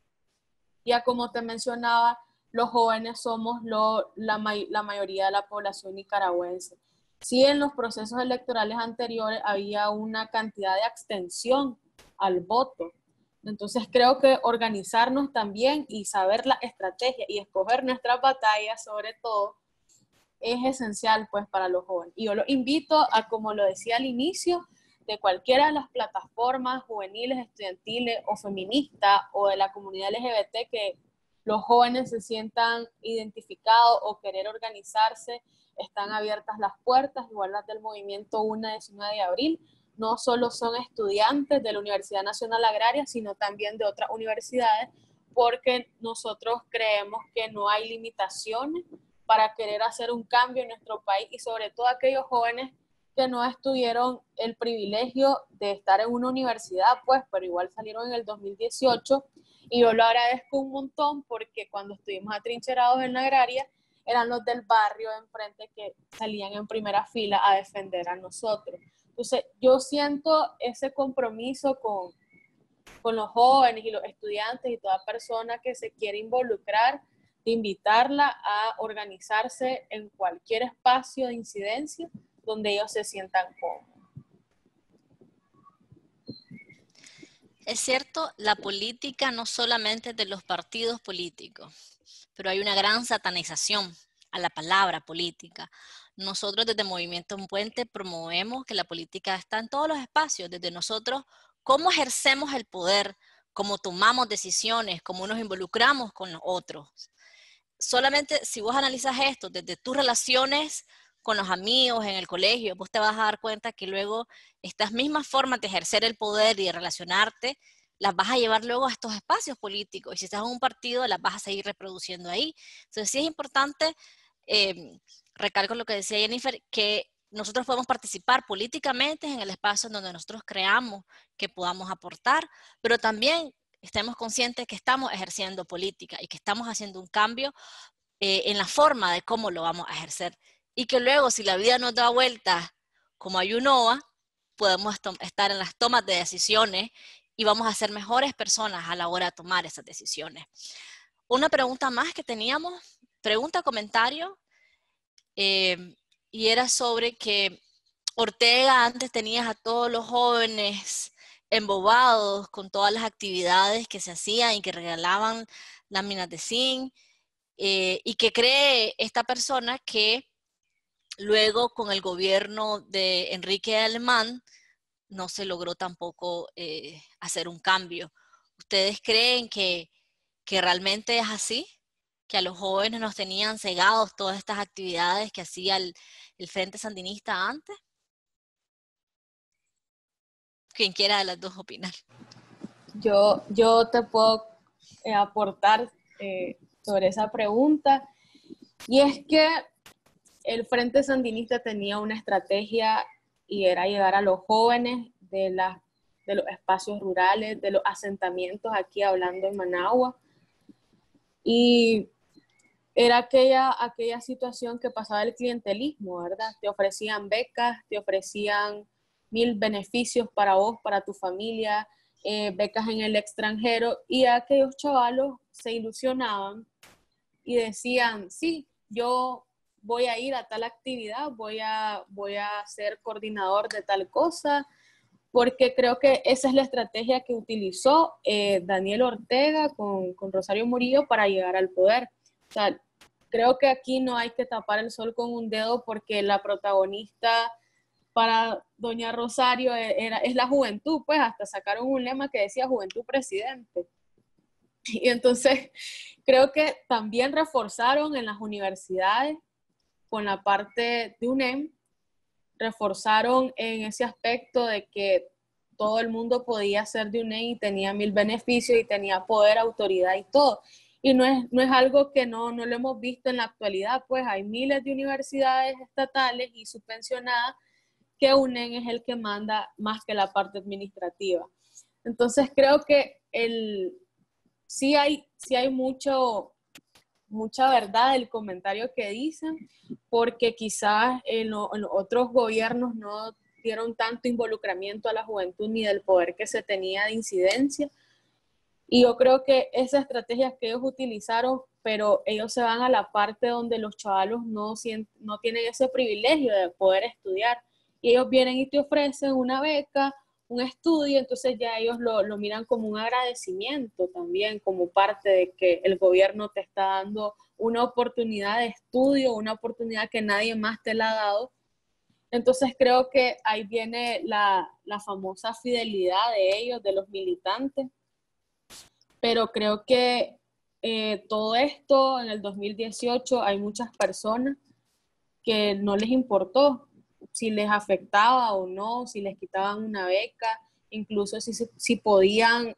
Ya como te mencionaba, los jóvenes somos la mayoría de la población nicaragüense. Sí, en los procesos electorales anteriores había una cantidad de abstención al voto. Entonces creo que organizarnos también y saber la estrategia y escoger nuestras batallas sobre todo es esencial pues para los jóvenes. Y yo los invito a, como lo decía al inicio, de cualquiera de las plataformas juveniles, estudiantiles o feministas o de la comunidad LGBT que los jóvenes se sientan identificados o querer organizarse, están abiertas las puertas, igual las del movimiento 19 de abril. No solo son estudiantes de la Universidad Nacional Agraria, sino también de otras universidades, porque nosotros creemos que no hay limitaciones para querer hacer un cambio en nuestro país y sobre todo aquellos jóvenes que no tuvieron el privilegio de estar en una universidad, pues, pero igual salieron en el 2018 y yo lo agradezco un montón porque cuando estuvimos atrincherados en la agraria eran los del barrio de enfrente que salían en primera fila a defender a nosotros. Entonces yo siento ese compromiso con los jóvenes y los estudiantes y toda persona que se quiere involucrar, de invitarla a organizarse en cualquier espacio de incidencia donde ellos se sientan cómodos. Es cierto, la política no solamente es de los partidos políticos, pero hay una gran satanización a la palabra política. Nosotros desde Movimiento Un Puente promovemos que la política está en todos los espacios, desde nosotros, cómo ejercemos el poder, cómo tomamos decisiones, cómo nos involucramos con los otros. Solamente si vos analizas esto desde tus relaciones con los amigos, en el colegio, vos te vas a dar cuenta que luego estas mismas formas de ejercer el poder y de relacionarte, las vas a llevar luego a estos espacios políticos. Y si estás en un partido, las vas a seguir reproduciendo ahí. Entonces sí es importante, recalco lo que decía Jennifer, que nosotros podemos participar políticamente en el espacio en donde nosotros creamos que podamos aportar, pero también estemos conscientes que estamos ejerciendo política y que estamos haciendo un cambio en la forma de cómo lo vamos a ejercer. Y que luego, si la vida nos da vueltas como Ayunoa, podemos estar en las tomas de decisiones y vamos a ser mejores personas a la hora de tomar esas decisiones. Una pregunta más que teníamos, comentario, y era sobre que Ortega antes tenías a todos los jóvenes embobados con todas las actividades que se hacían y que regalaban láminas de zinc, y que cree esta persona que luego con el gobierno de Enrique Alemán no se logró tampoco hacer un cambio. ¿Ustedes creen que realmente es así? ¿Que a los jóvenes nos tenían cegados todas estas actividades que hacía el Frente Sandinista antes? Quien quiera de las dos opinar. Yo te puedo aportar sobre esa pregunta, y es que el Frente Sandinista tenía una estrategia y era llegar a los jóvenes de los espacios rurales, de los asentamientos, aquí hablando en Managua, y era aquella situación que pasaba el clientelismo, ¿verdad? Te ofrecían becas, te ofrecían 1000 beneficios para vos, para tu familia, becas en el extranjero, y aquellos chavalos se ilusionaban y decían, sí, yo voy a ir a tal actividad, voy a ser coordinador de tal cosa, porque creo que esa es la estrategia que utilizó Daniel Ortega con Rosario Murillo para llegar al poder. O sea, creo que aquí no hay que tapar el sol con un dedo, porque la protagonista para doña Rosario es la juventud, pues hasta sacaron un lema que decía Juventud Presidente. Y entonces creo que también reforzaron en las universidades con la parte de UNEM, reforzaron en ese aspecto de que todo el mundo podía ser de UNEM y tenía 1000 beneficios y tenía poder, autoridad y todo. Y no es algo que no lo hemos visto en la actualidad, pues hay miles de universidades estatales y subvencionadas que UNEM es el que manda más que la parte administrativa. Entonces creo que sí hay mucha verdad el comentario que dicen, porque quizás en otros gobiernos no dieron tanto involucramiento a la juventud ni del poder que se tenía de incidencia. Y yo creo que esa estrategia que ellos utilizaron, pero ellos se van a la parte donde los chavalos no tienen ese privilegio de poder estudiar. Y ellos vienen y te ofrecen una beca, un estudio, entonces ya ellos lo miran como un agradecimiento también, como parte de que el gobierno te está dando una oportunidad de estudio, una oportunidad que nadie más te la ha dado. Entonces creo que ahí viene la famosa fidelidad de ellos, de los militantes. Pero creo que todo esto en el 2018 hay muchas personas que no les importó si les afectaba o no, si les quitaban una beca, incluso si podían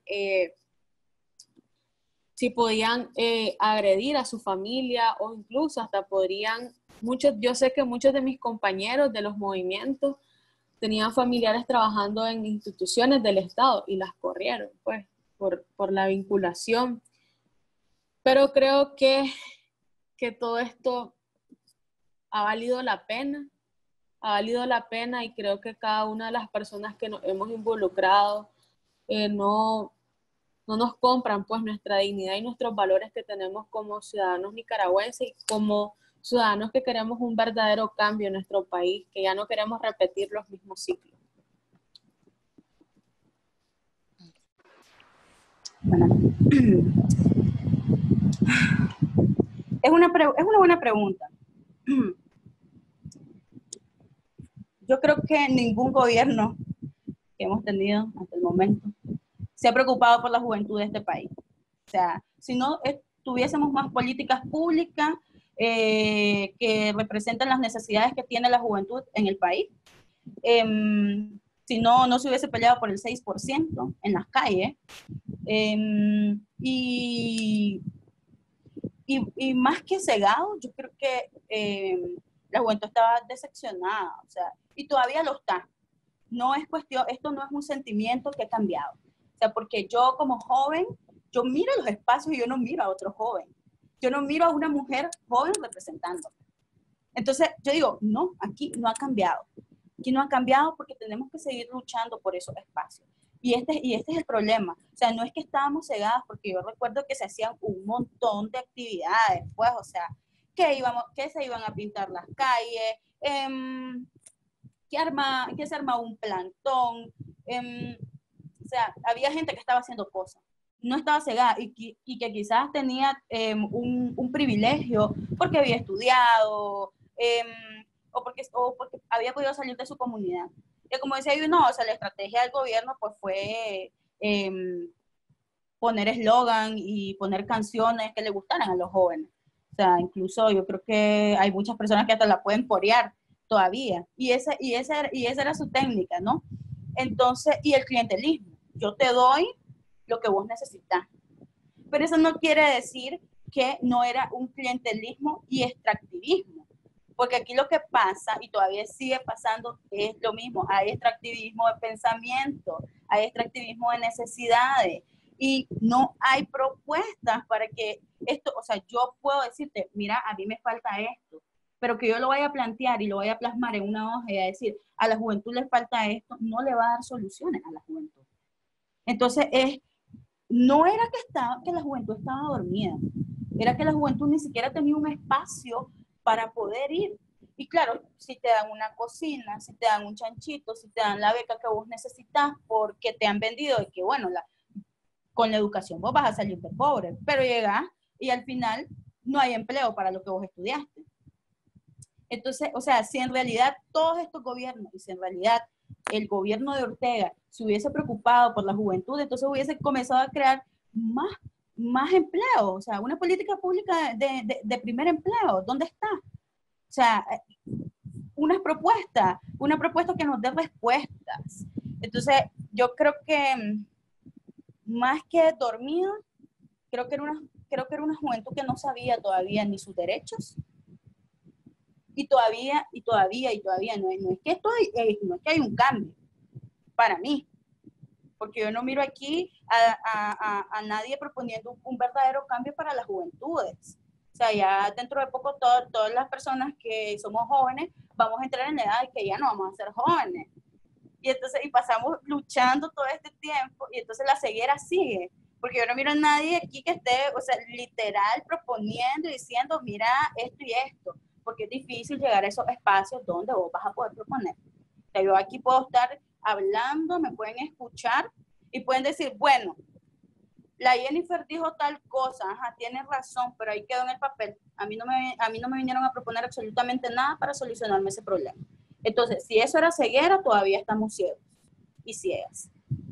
agredir a su familia, o incluso hasta podrían, yo sé que muchos de mis compañeros de los movimientos tenían familiares trabajando en instituciones del Estado y las corrieron, pues, por la vinculación. Pero creo que todo esto ha valido la pena, y creo que cada una de las personas que nos hemos involucrado no nos compran pues nuestra dignidad y nuestros valores que tenemos como ciudadanos nicaragüenses y como ciudadanos que queremos un verdadero cambio en nuestro país, que ya no queremos repetir los mismos ciclos. Bueno, es una buena pregunta. Yo creo que ningún gobierno que hemos tenido hasta el momento se ha preocupado por la juventud de este país. O sea, si no tuviésemos más políticas públicas que representan las necesidades que tiene la juventud en el país, si no, no se hubiese peleado por el 6% en las calles. Y más que cegado, yo creo que la juventud estaba decepcionada, o sea, y todavía lo está. No es cuestión, esto no es un sentimiento que ha cambiado. O sea, porque yo como joven, yo miro los espacios y yo no miro a otro joven. Yo no miro a una mujer joven representando. Entonces, yo digo, no, aquí no ha cambiado. Aquí no ha cambiado porque tenemos que seguir luchando por esos espacios. Y este es el problema. O sea, no es que estábamos cegadas, porque yo recuerdo que se hacían un montón de actividades, pues, o sea, que se iban a pintar las calles, que se armaba un plantón, o sea, había gente que estaba haciendo cosas. No estaba cegada y que quizás tenía un privilegio porque había estudiado o porque había podido salir de su comunidad. Y como decía yo, no, o sea, la estrategia del gobierno pues fue poner eslogan y poner canciones que le gustaran a los jóvenes. O sea, incluso yo creo que hay muchas personas que hasta la pueden corear todavía. Y esa era su técnica, ¿no? Entonces, y el clientelismo. Yo te doy lo que vos necesitas. Pero eso no quiere decir que no era un clientelismo y extractivismo. Porque aquí lo que pasa, y todavía sigue pasando, es lo mismo. Hay extractivismo de pensamiento, hay extractivismo de necesidades, y no hay propuestas para que esto, o sea, yo puedo decirte, mira, a mí me falta esto, pero que yo lo vaya a plantear y lo vaya a plasmar en una hoja y a decir, a la juventud le falta esto, no le va a dar soluciones a la juventud. Entonces, no era que la juventud estaba dormida, era que la juventud ni siquiera tenía un espacio para poder ir. Y claro, si te dan una cocina, si te dan un chanchito, si te dan la beca que vos necesitas, porque te han vendido de que, bueno, con la educación vos vas a salir de pobre, pero llegás y al final no hay empleo para lo que vos estudiaste. Entonces, o sea, si en realidad todos estos gobiernos, y si en realidad el gobierno de Ortega se hubiese preocupado por la juventud, entonces hubiese comenzado a crear más empleo, o sea, una política pública de primer empleo, ¿dónde está? O sea, una propuesta que nos dé respuestas. Entonces, yo creo que más que dormida, creo que era una juventud que no sabía todavía ni sus derechos, y todavía no es que hay un cambio para mí, porque yo no miro aquí a nadie proponiendo un verdadero cambio para las juventudes. O sea, ya dentro de poco todas las personas que somos jóvenes vamos a entrar en la edad de que ya no vamos a ser jóvenes. Y entonces, y pasamos luchando todo este tiempo, y entonces la ceguera sigue, porque yo no miro a nadie aquí que esté, o sea, literal proponiendo y diciendo, mira esto y esto, porque es difícil llegar a esos espacios donde vos vas a poder proponer. O sea, yo aquí puedo estar hablando, me pueden escuchar y pueden decir, bueno, la Jennifer dijo tal cosa, ajá, tiene razón, pero ahí quedó en el papel. A mí no me vinieron a proponer absolutamente nada para solucionarme ese problema. Entonces, si eso era ceguera, todavía estamos ciegos y ciegas.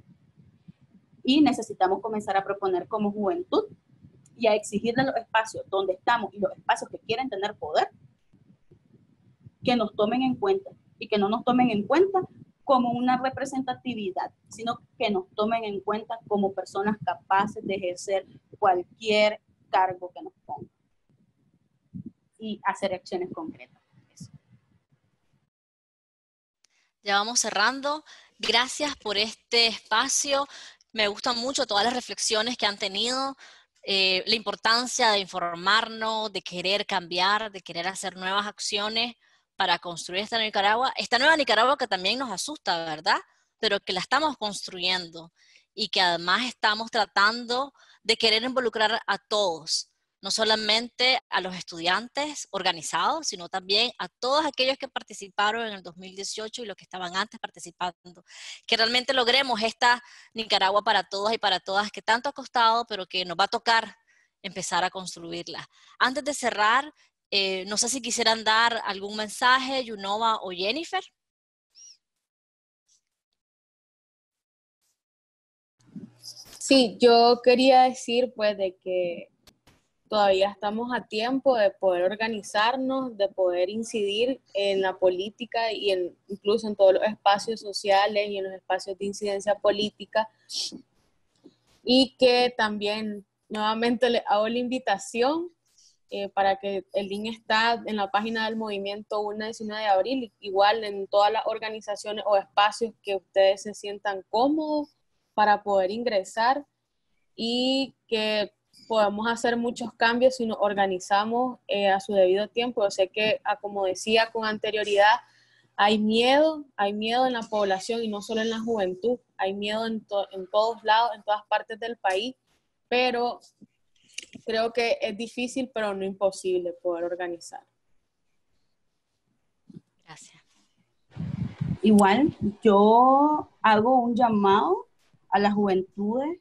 Y necesitamos comenzar a proponer como juventud y a exigirle los espacios donde estamos y los espacios que quieren tener poder, que nos tomen en cuenta, y que no nos tomen en cuenta como una representatividad, sino que nos tomen en cuenta como personas capaces de ejercer cualquier cargo que nos pongan y hacer acciones concretas. Eso. Ya vamos cerrando. Gracias por este espacio. Me gustan mucho todas las reflexiones que han tenido, la importancia de informarnos, de querer cambiar, de querer hacer nuevas acciones para construir esta nueva Nicaragua que también nos asusta, ¿verdad? Pero que la estamos construyendo y que además estamos tratando de querer involucrar a todos, no solamente a los estudiantes organizados, sino también a todos aquellos que participaron en el 2018 y los que estaban antes participando. Que realmente logremos esta Nicaragua para todas y para todas, que tanto ha costado, pero que nos va a tocar empezar a construirla. Antes de cerrar, no sé si quisieran dar algún mensaje, Yunova o Jennifer. Sí, yo quería decir pues de que todavía estamos a tiempo de poder organizarnos, de poder incidir en la política y incluso en todos los espacios sociales y en los espacios de incidencia política. Y que también nuevamente les hago la invitación para que el link está en la página del movimiento 1-19 de abril, igual en todas las organizaciones o espacios que ustedes se sientan cómodos para poder ingresar, y que podemos hacer muchos cambios si nos organizamos a su debido tiempo. Yo sé que, como decía con anterioridad, hay miedo en la población y no solo en la juventud, hay miedo en todos lados, en todas partes del país, pero creo que es difícil, pero no imposible poder organizar. Gracias. Igual, yo hago un llamado a las juventudes,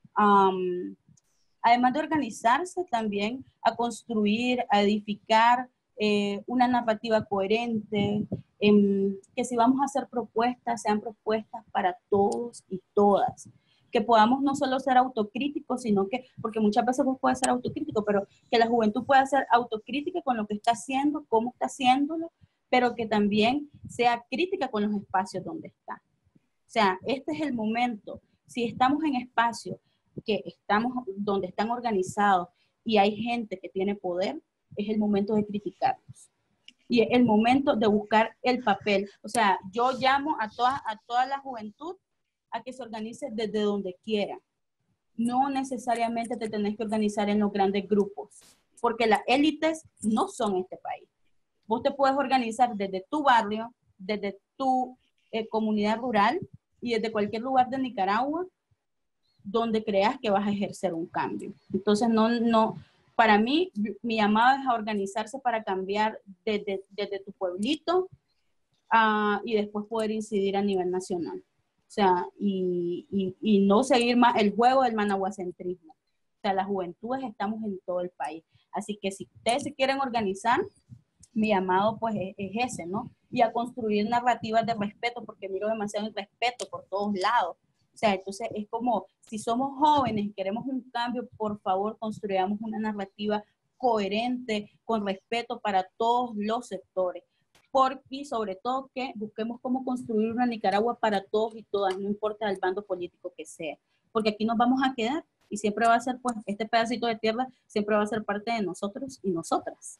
además de organizarse, también a construir, a edificar una narrativa coherente, que si vamos a hacer propuestas, sean propuestas para todos y todas. Que podamos no solo ser autocríticos, sino que, porque muchas veces vos puedes ser autocrítico, pero que la juventud pueda ser autocrítica con lo que está haciendo, cómo está haciéndolo, pero que también sea crítica con los espacios donde está. O sea, este es el momento. Si estamos en espacios donde están organizados y hay gente que tiene poder, es el momento de criticarlos. Y es el momento de buscar el papel. O sea, yo llamo a toda la juventud a que se organice desde donde quiera. No necesariamente te tenés que organizar en los grandes grupos, porque las élites no son este país. Vos te puedes organizar desde tu barrio, desde tu comunidad rural y desde cualquier lugar de Nicaragua donde creas que vas a ejercer un cambio. Entonces, para mí, mi llamado es a organizarse para cambiar desde tu pueblito y después poder incidir a nivel nacional. O sea, y no seguir más el juego del managuacentrismo. O sea, las juventudes estamos en todo el país. Así que si ustedes se quieren organizar, mi llamado pues es ese, ¿no? Y a construir narrativas de respeto, porque miro demasiado irrespeto por todos lados. O sea, entonces es como, si somos jóvenes y queremos un cambio, por favor, construyamos una narrativa coherente, con respeto para todos los sectores. Y sobre todo que busquemos cómo construir una Nicaragua para todos y todas, no importa el bando político que sea. Porque aquí nos vamos a quedar y siempre va a ser, pues, este pedacito de tierra siempre va a ser parte de nosotros y nosotras.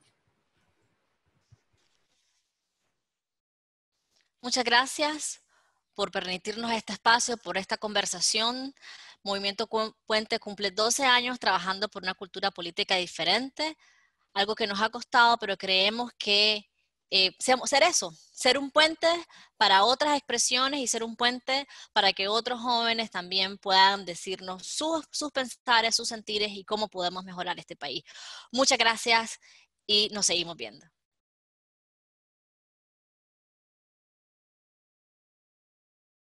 Muchas gracias por permitirnos este espacio, por esta conversación. Movimiento Puente cumple 12 años trabajando por una cultura política diferente, algo que nos ha costado, pero creemos que ser un puente para otras expresiones y ser un puente para que otros jóvenes también puedan decirnos sus pensares, sus sentires y cómo podemos mejorar este país. Muchas gracias y nos seguimos viendo.